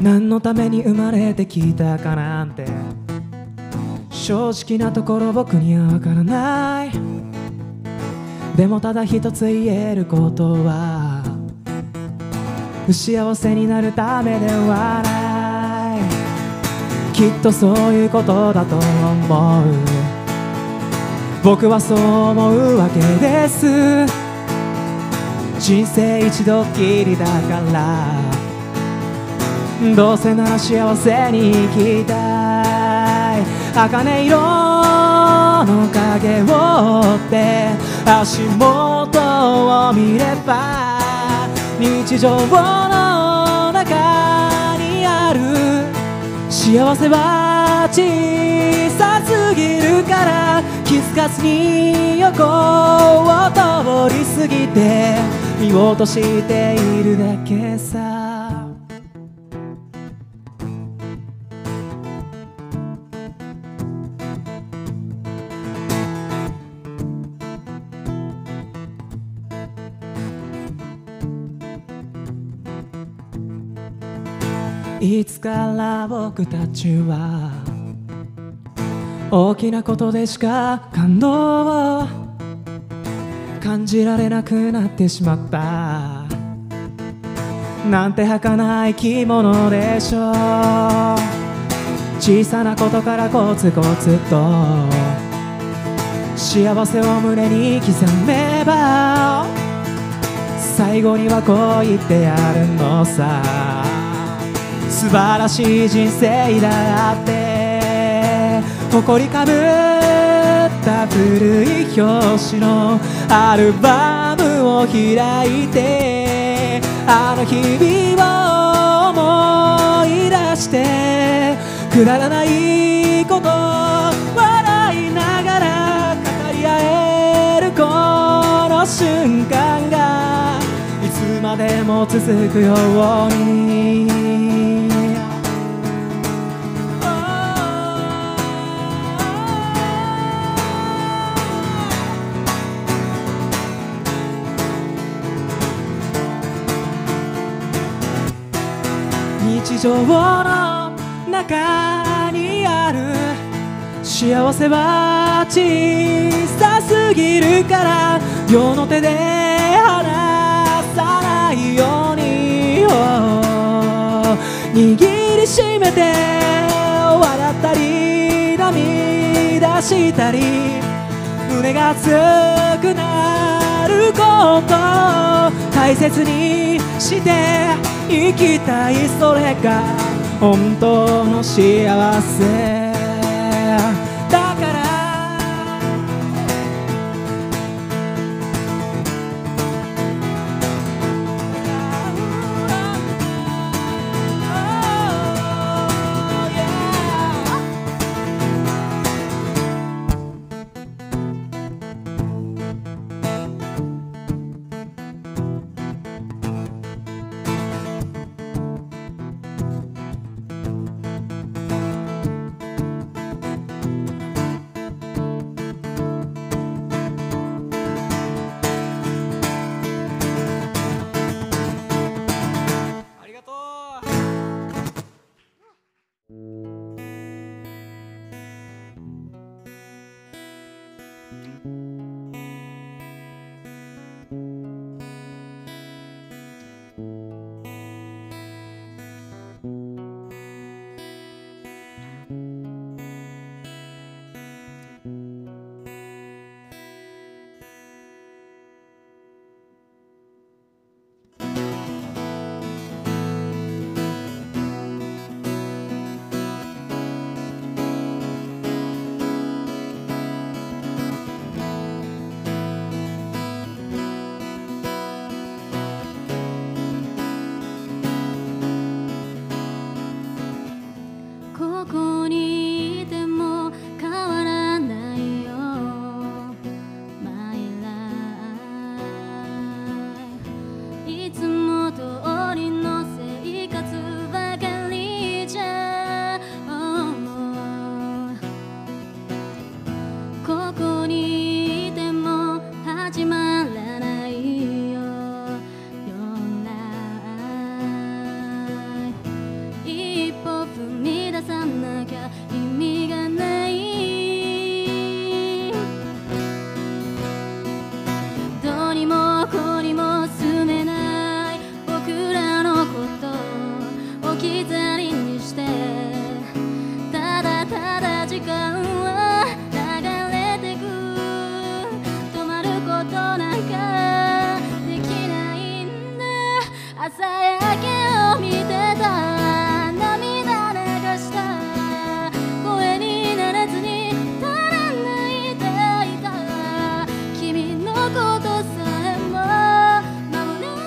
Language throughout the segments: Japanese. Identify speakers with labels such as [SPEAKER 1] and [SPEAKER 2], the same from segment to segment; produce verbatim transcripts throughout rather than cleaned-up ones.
[SPEAKER 1] 何のために生まれてきたかなんて正直なところ僕にはわからない。でもただ一つ言えることは不幸せになるためではない。きっとそういうことだと思う。僕はそう思うわけです。人生一度きりだからどうせなら幸せに生きたい。茜色の影を追って足元を見れば日常の中にある幸せは小さすぎるから気づかずに横を通り過ぎて見落としているだけさ。いつから僕たちは大きなことでしか感動を感じられなくなってしまった。なんて儚い生き物でしょう。小さなことからコツコツと幸せを胸に刻めば最後にはこう言ってやるのさ。素晴らしい人生だって誇りかぶった古い表紙のアルバムを開いてあの日々を思い出してくだらないこと笑いながら語り合えるこの瞬間がいつまでも続くように日常の中にある幸せは小さすぎるから世の手で離さないように、oh、握りしめて笑ったり涙したり胸が熱くなることを大切にして生きたい。それが本当の幸せだから
[SPEAKER 2] 朝焼けを見てた涙流した声になれずにただ泣いていた君のことさえも守れ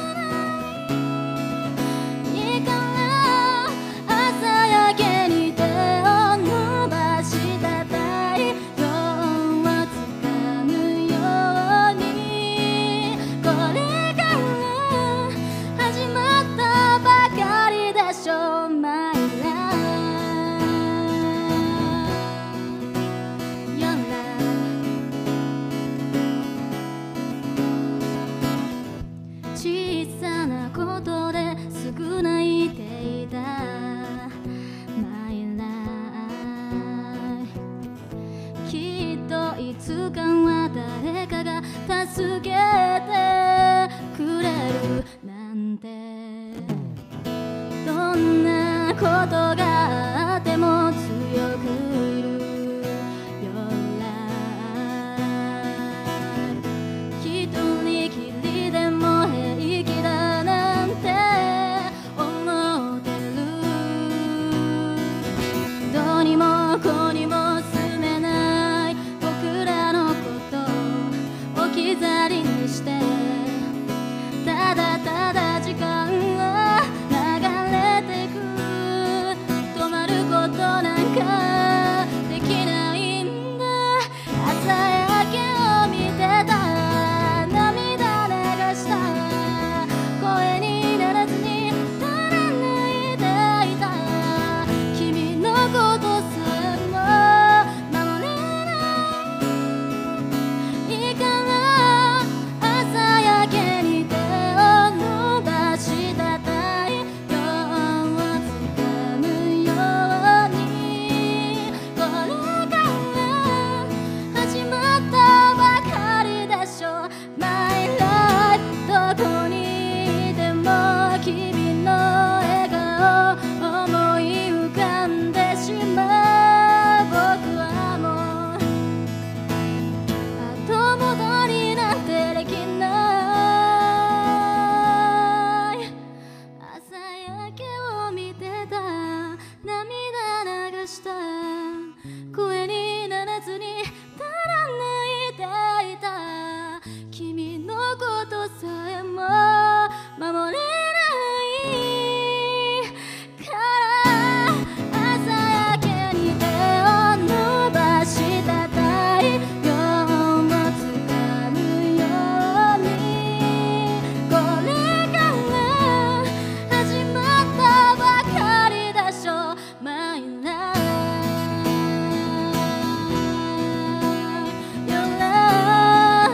[SPEAKER 2] ないいいから朝焼けに手を伸ばした太陽をつかむようにこれから始まったばかりでしょ My life Your life 小さなことですぐ泣いていた My life きっといつかは誰かが助けてくれるなんてどんなことがあっても強くいる Your life 一人きりでも平気だなんて思ってるどうにもこうにも住めない僕らのこと置き去りにしてただただ時間は流れてく止まることなんかできないんだ朝焼けを見てた涙流した声にならずにただ泣いていた君のことさえも守れないいいから朝焼けに手を伸ばした太陽をつかむようにこれから始まったばかりでしょ My life どこにいても君の笑顔思い浮かんでしまう僕はもう後戻りなんてできない朝焼けを見てた涙流した声にならずにただ泣いていた君のことさえも守れないから朝焼けに手を伸ばした太陽をつかむようにこれから始まったばかりでしょ My life Your life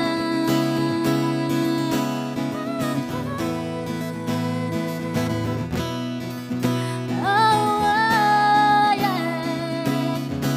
[SPEAKER 2] Oh yeah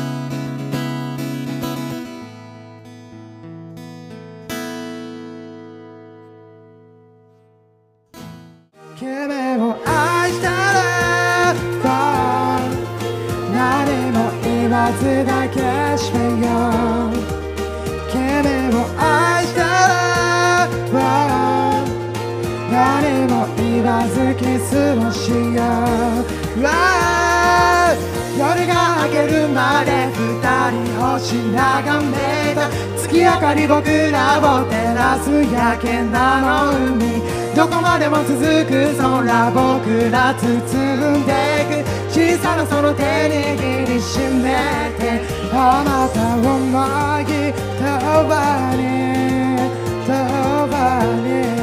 [SPEAKER 1] 君を愛したらば何も言わずだけしよう君を愛したらば何も言わずキスをしようわ夜が明けるまで二人星眺めた月明かり僕らを照らすやけなの海どこまでも続く空僕ら包んでいく小さなその手握りしめてあなたを思い飛ばに飛ばに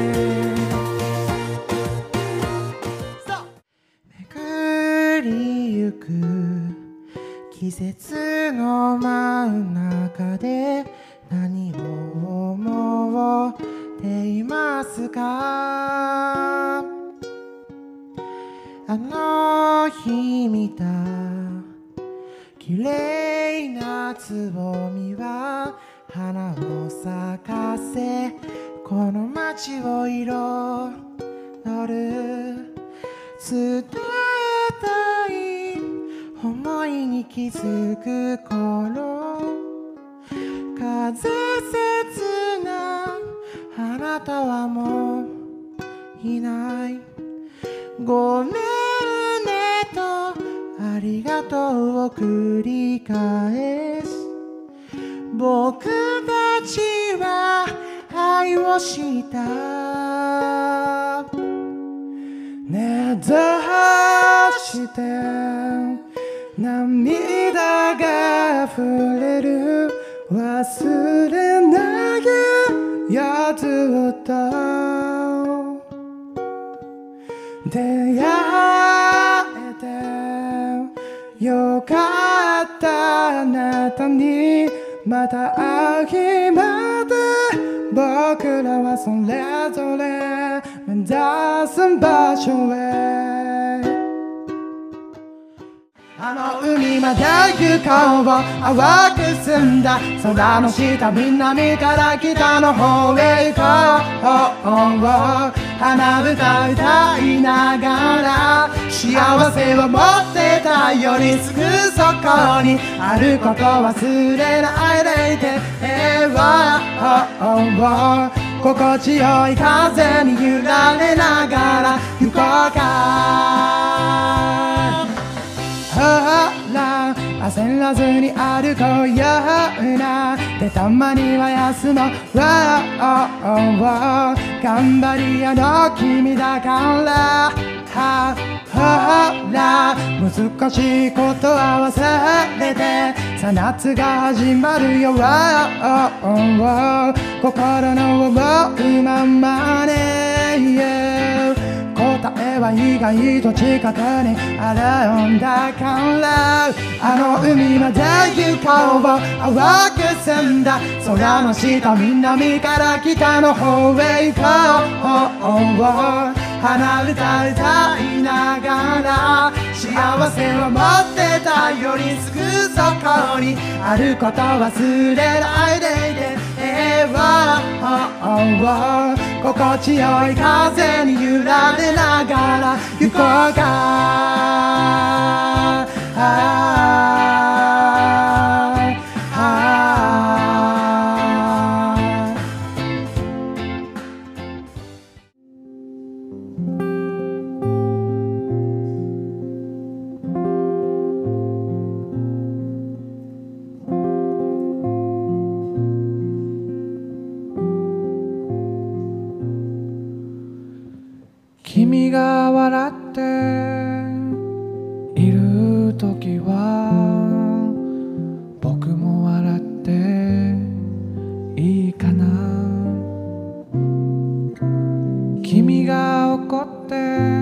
[SPEAKER 1] 巡りゆく季節の真ん中で何を思っていますかあの日見た綺麗なつぼみは花を咲かせこの街を彩る伝えたい思いに気づく頃風切なあなたはもう
[SPEAKER 3] いないごめんねとありがとうを繰り返す僕たちは愛をしたねだして涙が溢れる忘れないよずっと出会えてよかったあなたにまた会う日まで僕らはそれぞれ目指す場所へあの海まで行こう淡く澄んだ空の下南から北の方へ行こう花歌歌いながら幸せを持ってたよりすぐそこにあること忘れないでいて心地よい風に揺られながら行こうかほら焦らずに歩こうよなでたまには休もう頑張り屋の君だからほら難しいことは忘れてさあ夏が始まるよ心の思うままね答えは意外と近くにあるんだからあの海まで行こう淡く澄んだ空の下南から北の方へ行こう花歌歌いながら幸せを持ってたよりすぐそこにあること忘れないでいて心地よい風に揺られながら行こうか君が笑っているときは僕も笑っていいかな君が怒って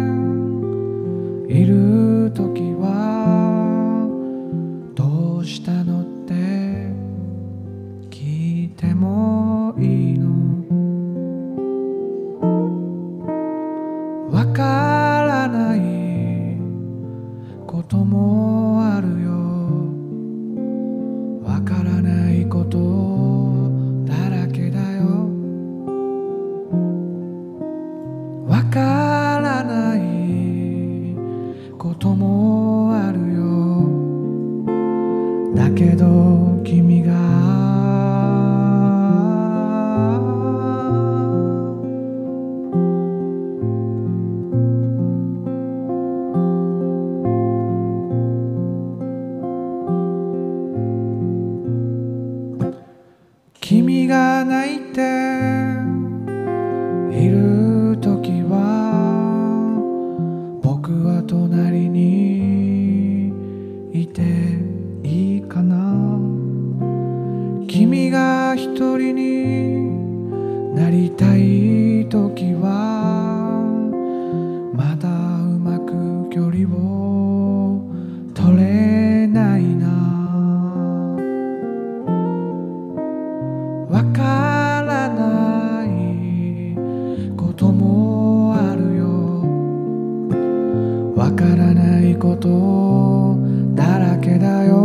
[SPEAKER 3] いるときはどうしたのって聞いてもいいのわからないこともあるよわからないことだらけだよわからないこともあるよだけど君が君が泣いているときは僕は隣にいていいかな君が一人になりたいときはまだうまく距離を取れないなわからないこともあるよわからないことだらけだよ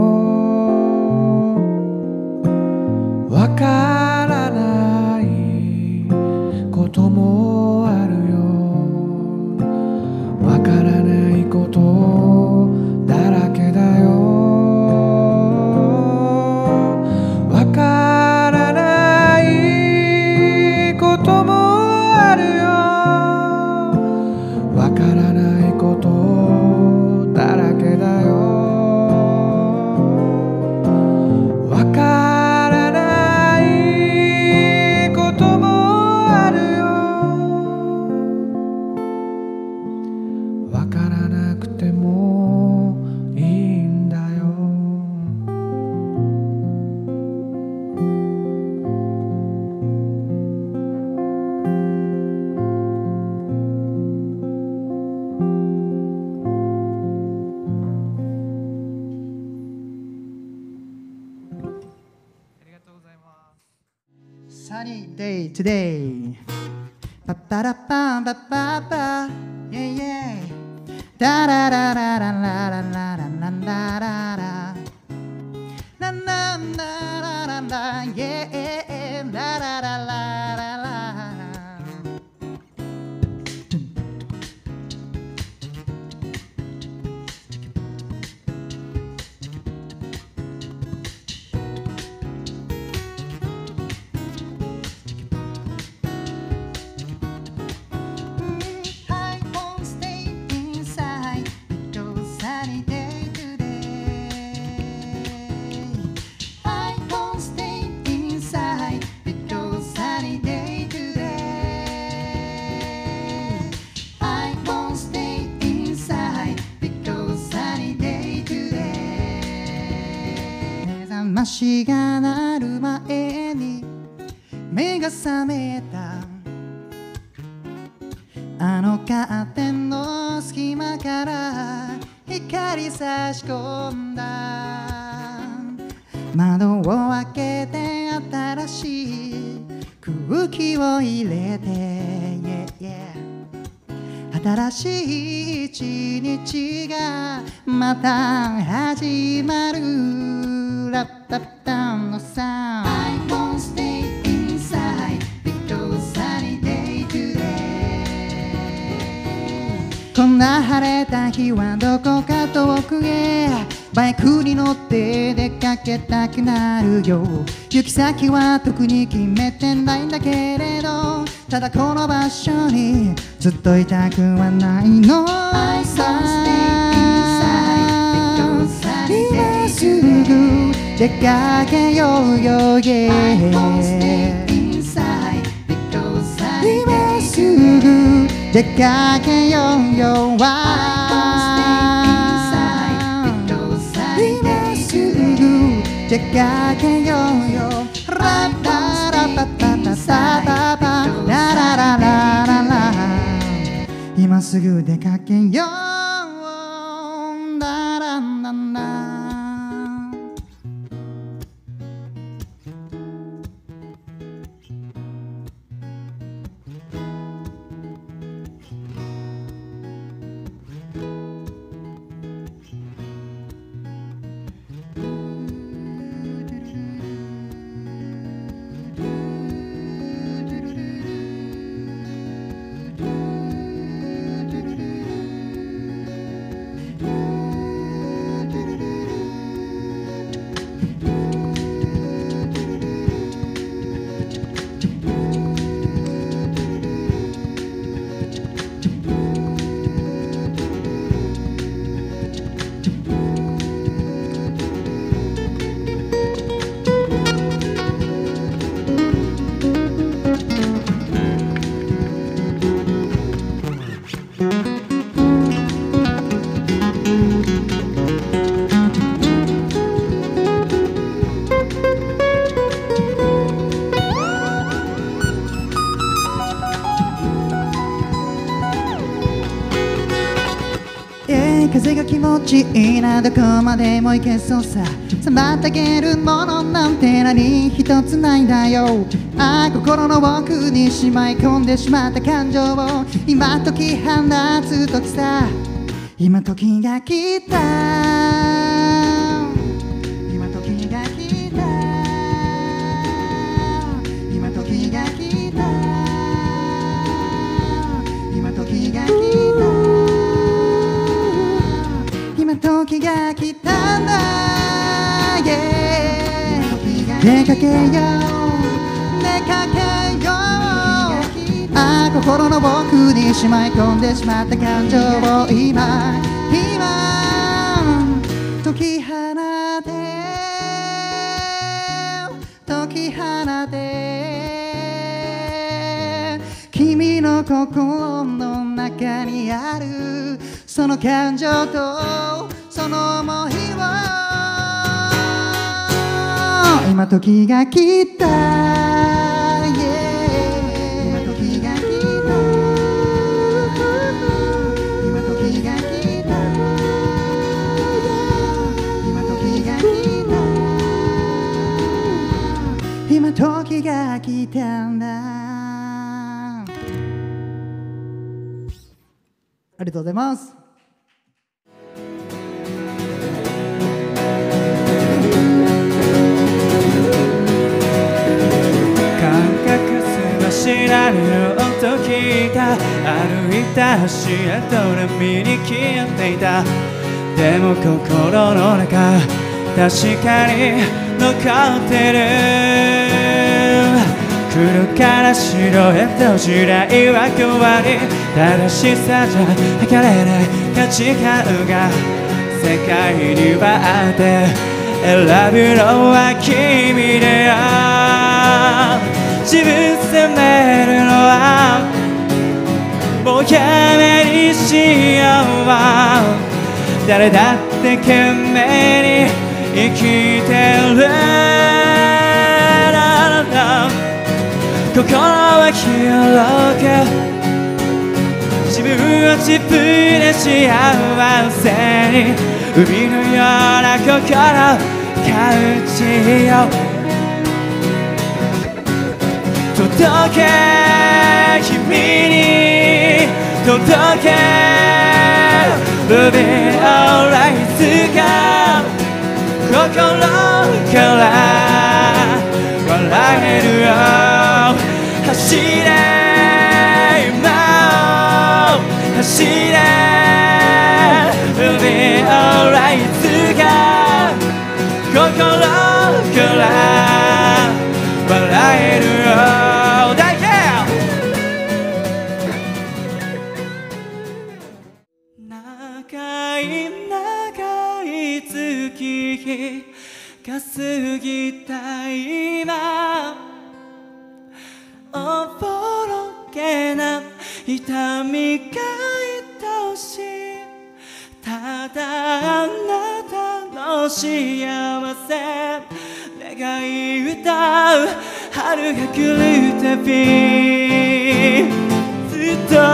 [SPEAKER 3] わからないこともあるよわからないことだらけだよわからない Sunny day today. Pa pa da pa pa pa pa. Yeah yeah. Da da da da da da da da da da da da. La la la la la la. Yeah. Da da da la la la.足が鳴る前に目が覚めたあのカーテンの隙間から光差し込んだ窓を開けて新しい空気を入れて、yeah, yeah、新しい一日がまた始まるラッタッタンのさ I won't stay inside because sunny day today こんな晴れた日はどこか遠くへバイクに乗って出かけたくなるよ行き先は特に決めてないんだけれどただこの場所にずっといたくはないのさ今すぐ出かけようよ、yeah、今すぐ出かけようよ、今すぐ出かけようよ、ラッタラパパパサパパララララララ今すぐ出かけようララララ風が気持ちいいなどこまでも行けそうさ妨げるものなんて何一つないんだよああ心の奥にしまい込んでしまった感情を今解き放つ時さ今時が来た今時が来た今時が来た今時が来た今時が来たんだ、yeah、出かけよう出かけようああ心の奥にしまい込んでしまった感情を今今解き放て解き放て君の心の中にあるその感情とその想いを今時が来た、yeah、今時が来た今時が来た今時が来た今時がから来たんだ。ありがとうございます。
[SPEAKER 1] 知らぬよと聞いた歩いた足跡波に消えていた。でも心の中確かに残ってる。黒から白へと時代は変わり正しさじゃ測れない価値観が世界にはあって選ぶのは君である。自分責めるのはもうやめにしよう。誰だって懸命に生きてる。心は広く自分を自分で幸せに海のような心感じよう。届け君に届け Moving alright いつか心から笑えるよ。走れ今を走れ Moving alright いつか心から笑えるよ。長い長い月が過ぎた今おぼろげな痛みが愛しい。ただあなたの幸せ願い歌う春が来るたびずっと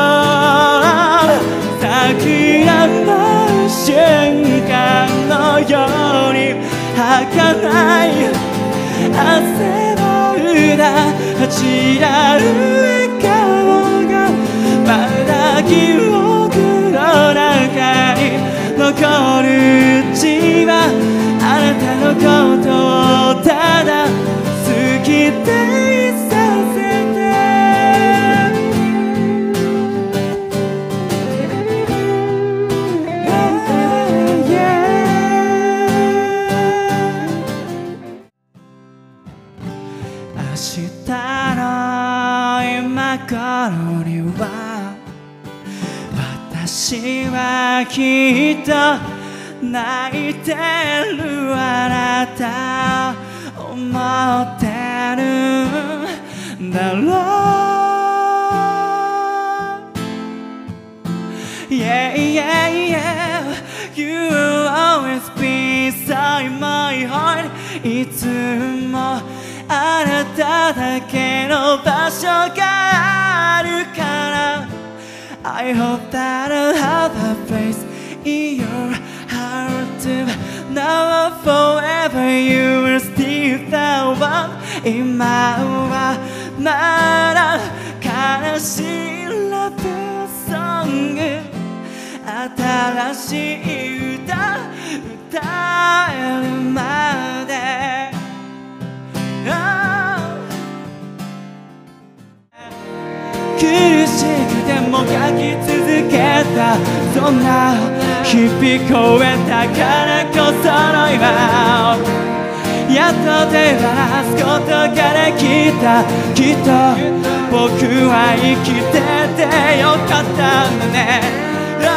[SPEAKER 1] 桜の瞬間のように儚い汗の裏散らる笑顔がまだ記憶の中に残るうちはあなたのことをただ好きでいさせて。明日の今頃には私はきっと泣いてるあなた思ってるんだろう。 Yeah, yeah, yeah You will always be inside my heart いつもあなただけの場所があるから I hope that I'll have a place in your heart too Now and forever you will still the one 今はまだ悲しいラブソング新しい歌歌えるまで苦しくても書き続けたそんな日々超えたからこその今やっと手放すことができたきっと僕は生きててよかったんだね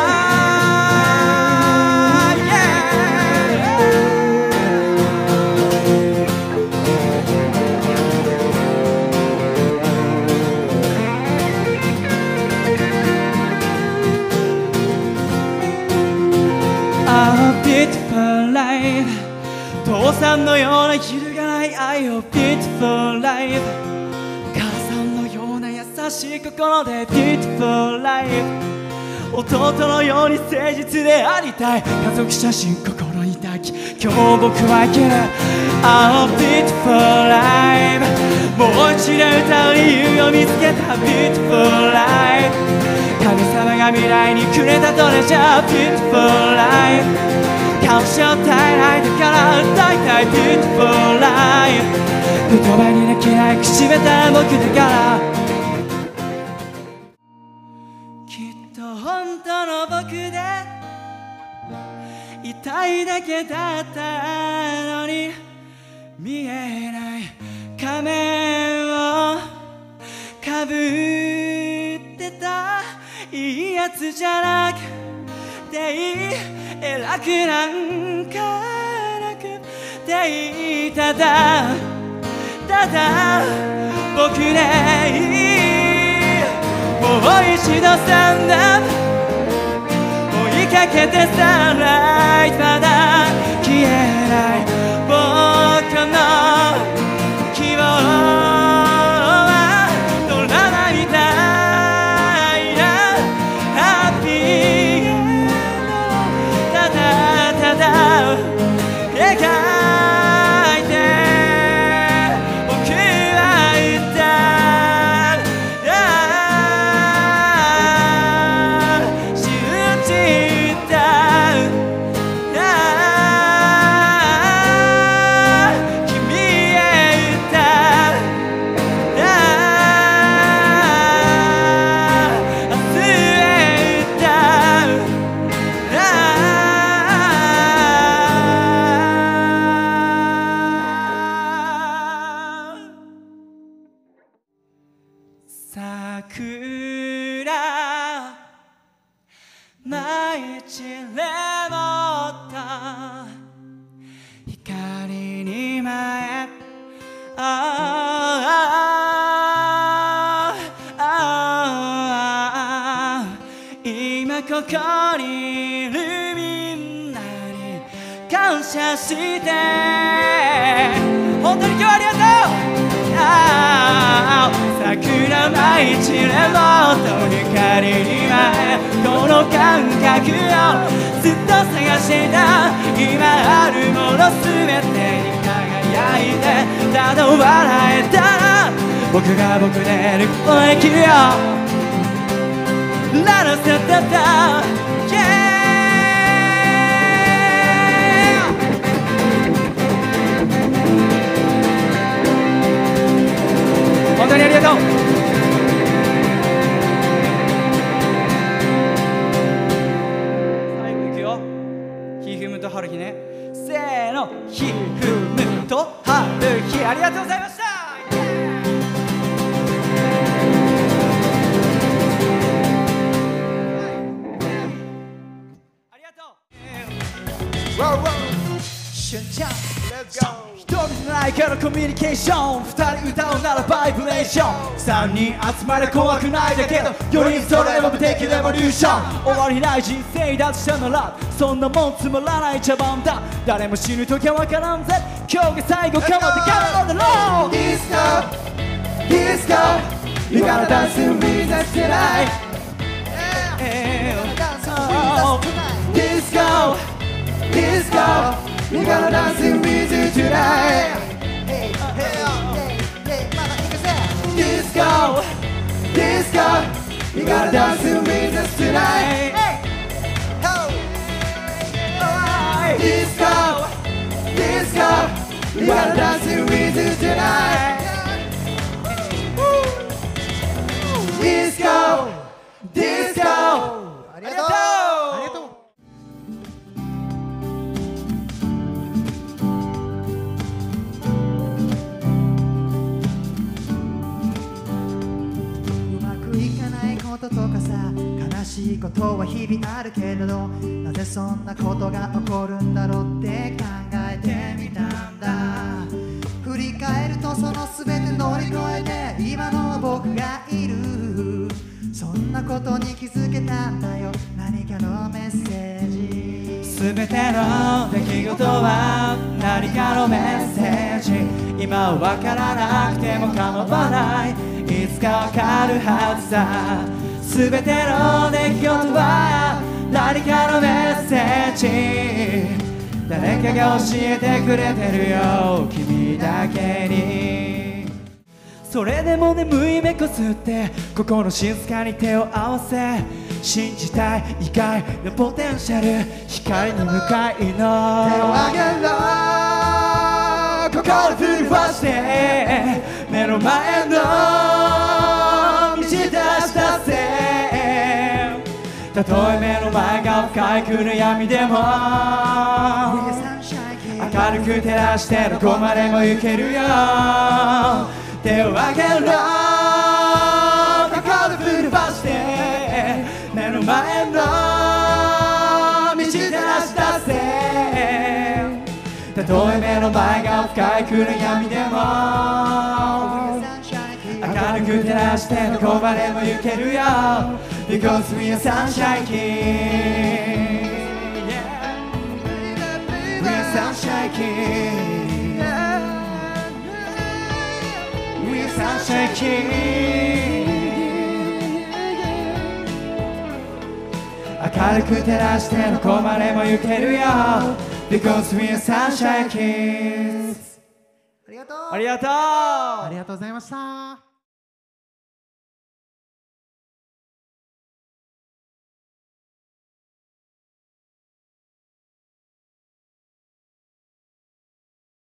[SPEAKER 1] 父さんのような揺るがない愛を Beautiful life 母さんのような優しい心で Beautiful life 弟のように誠実でありたい家族写真心に抱き今日僕は生きる A beautiful life もう一度歌う理由を見つけた Beautiful life 神様が未来にくれたトレジャー Beautiful life 感謝を伝えないだから歌いたい Beautiful life 言葉にできない口下手な僕だからきっと本当の僕でいたいだけだったのに見えない仮面をかぶってたいいやつじゃなくていい偉くなんかなくていいただただ僕でいいもう一度サンダー追いかけてサンライトまだ消えない僕の希望はドラマみたいなハッピーエンドただただ描いて僕は言った信じた君へ言った明日へ言った桜毎日レモった光に前ああああ今ここにいるみんなに感謝して本当に今日はありがとうあ桜毎日レモンと光に前この感覚をずっと探していた今あるものすべてに輝いてただ笑えたら僕が僕でいることできるよララサタタ Yeah本当にありがとう最後いくよひふむとはるひねせーのひふむとはるひありがとうございましたありがとうしゅんちゃん一人じゃないからコミュニケーション二人歌うならバイブレーション三人集まれ怖くないだけど四人それは無敵レボリューション終わりない人生だとしたならそんなもんつまらない茶番だ誰も死ぬ時はわからんぜ今日が最後かもってからなんだろう Disco Disco You gotta dance with us tonight Disco Disco You gotta dance with you tonight Hey, hey, hey, hey, mama, Disco Disco You gotta dance with us tonight Hey, oh Disco Disco You gotta dance with you tonight Disco Disco ありがとうありがとうこととかさ悲しいことは日々あるけれどなぜそんなことが起こるんだろうって考えてみたんだ振り返るとその全て乗り越えて今の僕がいるそんなことに気づけたんだよ何かのメッセージ全ての出来事は何かのメッセージ今は分からなくても構わないいつか分かるはずだ全ての出来事は何かのメッセージ誰かが教えてくれてるよ君だけに。それでも眠い目こすって心静かに手を合わせ、信じたい意外なポテンシャル、光に向かいの手を挙げろ、心振り回して目の前の道出したせ。たとえ目の前が深い暗闇でも明るく照らしてどこまでも行けるよ。手を挙げろ、心振り回して目の前の道照らしたせ。たとえ目の前が深い暗闇でも明るく照らしてどこまでも行けるよ。Because we are sunshine king, we are sunshine king, we are sunshine king。 明るく照らしてどこまでも行けるよ。Because we are sunshine kings。
[SPEAKER 3] ありがとう
[SPEAKER 1] ありがとう
[SPEAKER 3] ありがとうございました。